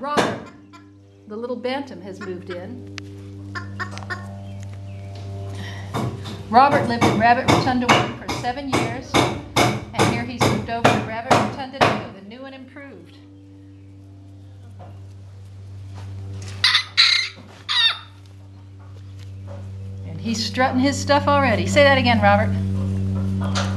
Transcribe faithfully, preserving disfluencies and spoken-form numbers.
Robert, the little bantam, has moved in. Robert lived in Rabbit Rotunda one for seven years, and here he's moved over to Rabbit Rotunda two, the new and improved. And he's strutting his stuff already. Say that again, Robert.